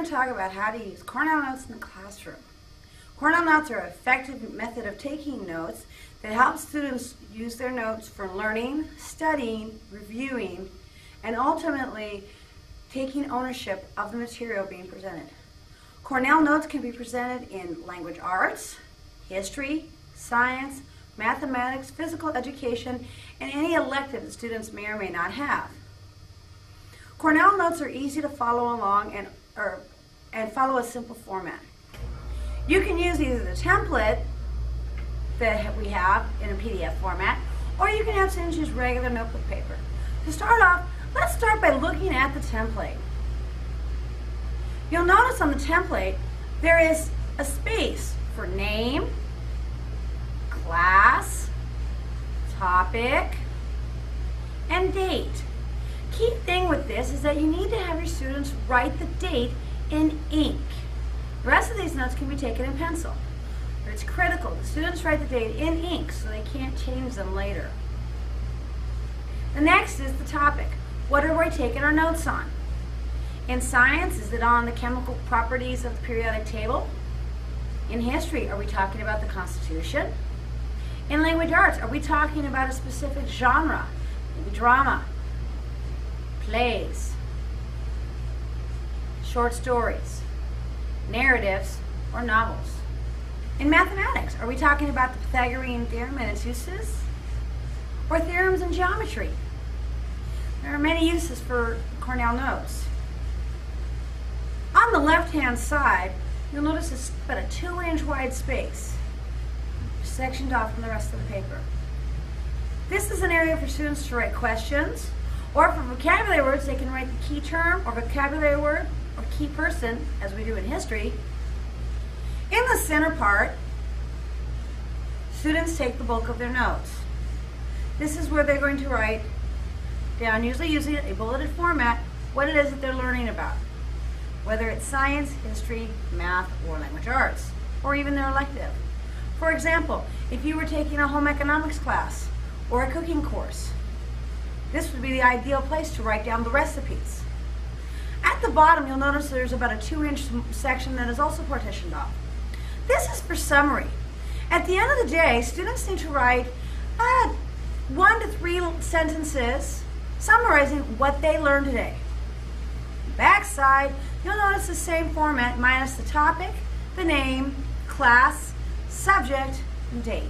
going to talk about how to use Cornell Notes in the classroom. Cornell Notes are an effective method of taking notes that helps students use their notes for learning, studying, reviewing, and ultimately taking ownership of the material being presented. Cornell Notes can be presented in language arts, history, science, mathematics, physical education, and any elective that students may or may not have. Cornell Notes are easy to follow along and follow a simple format. You can use either the template that we have in a PDF format, or you can have students use regular notebook paper. To start off, let's start by looking at the template. You'll notice on the template there is a space for name, class, topic, and date. Key thing with this is that you need to have your students write the date in ink. The rest of these notes can be taken in pencil. But it's critical the students write the date in ink so they can't change them later. The next is the topic. What are we taking our notes on? In science, is it on the chemical properties of the periodic table? In history, are we talking about the Constitution? In language arts, are we talking about a specific genre? Maybe drama, plays, short stories, narratives, or novels. In mathematics, are we talking about the Pythagorean theorem and its uses? Or theorems in geometry? There are many uses for Cornell Notes. On the left-hand side, you'll notice it's about a 2-inch wide space, sectioned off from the rest of the paper. This is an area for students to write questions, or for vocabulary words, they can write the key term or vocabulary word or key person, as we do in history. In the center part, students take the bulk of their notes. This is where they're going to write down, usually using a bulleted format, what it is that they're learning about, whether it's science, history, math, or language arts, or even their elective. For example, if you were taking a home economics class or a cooking course, this would be the ideal place to write down the recipes. At the bottom, you'll notice there's about a 2-inch section that is also partitioned off. This is for summary. At the end of the day, students need to write 1 to 3 sentences summarizing what they learned today. Backside, you'll notice the same format minus the topic, the name, class, subject, and date.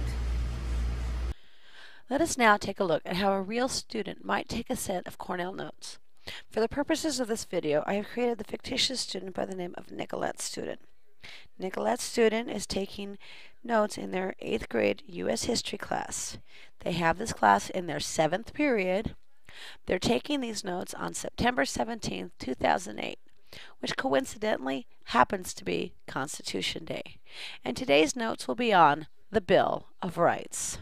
Let us now take a look at how a real student might take a set of Cornell Notes. For the purposes of this video, I have created the fictitious student by the name of Nicolette's student. Nicolette's student is taking notes in their 8th grade U.S. history class. They have this class in their 7th period. They're taking these notes on September 17, 2008, which coincidentally happens to be Constitution Day. And today's notes will be on the Bill of Rights.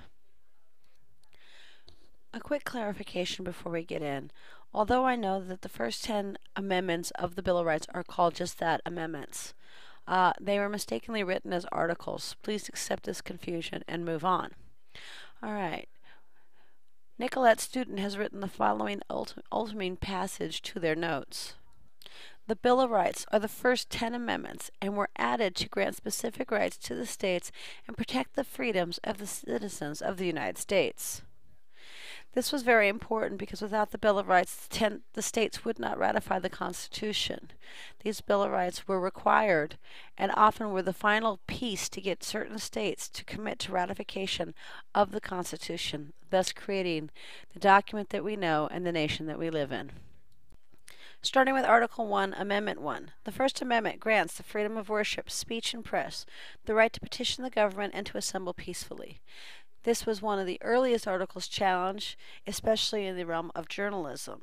A quick clarification before we get in. Although I know that the first 10 amendments of the Bill of Rights are called just that, amendments, they were mistakenly written as articles. Please accept this confusion and move on. All right. Nicolette's student has written the following ultimate passage to their notes. The Bill of Rights are the first 10 amendments and were added to grant specific rights to the states and protect the freedoms of the citizens of the United States. This was very important because without the Bill of Rights, the states would not ratify the Constitution. These Bill of Rights were required and often were the final piece to get certain states to commit to ratification of the Constitution, thus creating the document that we know and the nation that we live in. Starting with Article 1, Amendment 1. The First Amendment grants the freedom of worship, speech, and press, the right to petition the government and to assemble peacefully. This was one of the earliest articles challenged, especially in the realm of journalism.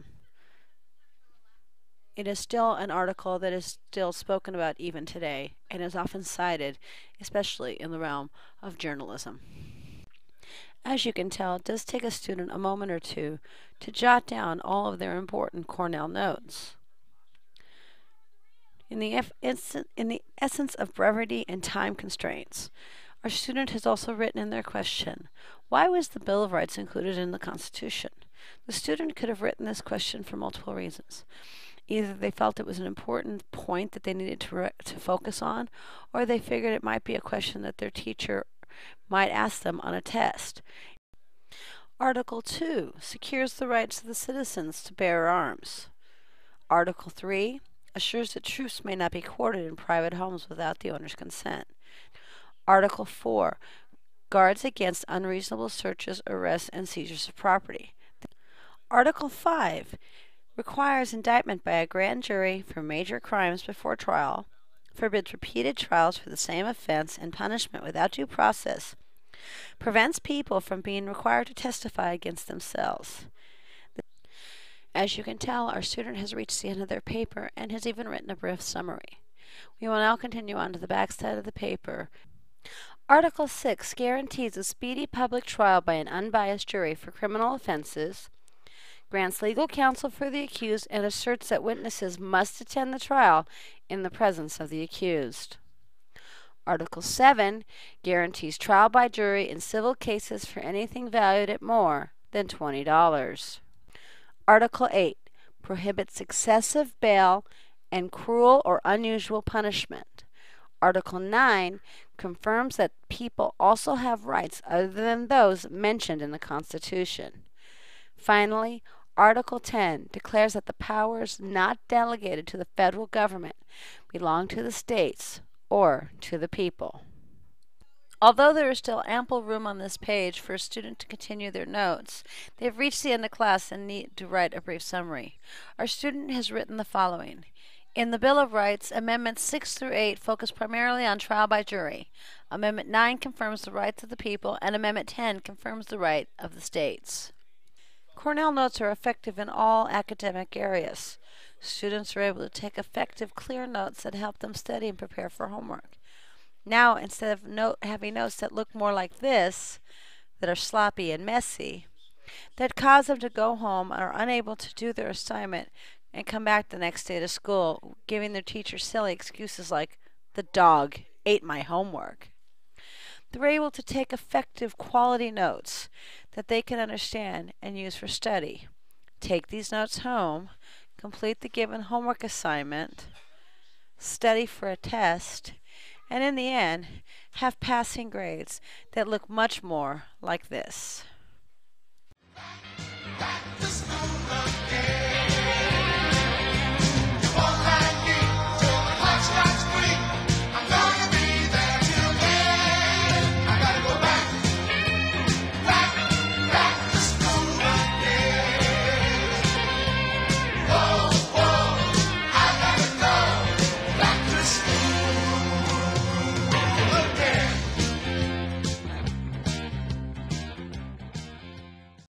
It is still an article that is still spoken about even today and is often cited, especially in the realm of journalism. As you can tell, it does take a student a moment or two to jot down all of their important Cornell notes. In the essence of brevity and time constraints, our student has also written in their question, why was the Bill of Rights included in the Constitution? The student could have written this question for multiple reasons. Either they felt it was an important point that they needed to focus on, or they figured it might be a question that their teacher might ask them on a test. Article 2 secures the rights of the citizens to bear arms. Article 3 assures that troops may not be quartered in private homes without the owner's consent. Article 4 guards against unreasonable searches, arrests, and seizures of property. Article 5 requires indictment by a grand jury for major crimes before trial, forbids repeated trials for the same offense and punishment without due process, prevents people from being required to testify against themselves. As you can tell, our student has reached the end of their paper and has even written a brief summary. We will now continue on to the back side of the paper. Article 6 guarantees a speedy public trial by an unbiased jury for criminal offenses, grants legal counsel for the accused, and asserts that witnesses must attend the trial in the presence of the accused. Article 7 guarantees trial by jury in civil cases for anything valued at more than $20. Article 8 prohibits excessive bail and cruel or unusual punishment. Article 9 confirms that people also have rights other than those mentioned in the Constitution. Finally, Article 10 declares that the powers not delegated to the federal government belong to the states or to the people. Although there is still ample room on this page for a student to continue their notes, they have reached the end of class and need to write a brief summary. Our student has written the following. In the Bill of Rights, Amendments 6 through 8 focus primarily on trial by jury. Amendment 9 confirms the rights of the people, and Amendment 10 confirms the right of the states. Cornell Notes are effective in all academic areas. Students are able to take effective, clear notes that help them study and prepare for homework. Now, instead of having notes that look more like this, that are sloppy and messy, that cause them to go home and are unable to do their assignment and come back the next day to school, giving their teacher silly excuses like, "The dog ate my homework." They're able to take effective, quality notes that they can understand and use for study. Take these notes home, complete the given homework assignment, study for a test, and in the end, have passing grades that look much more like this.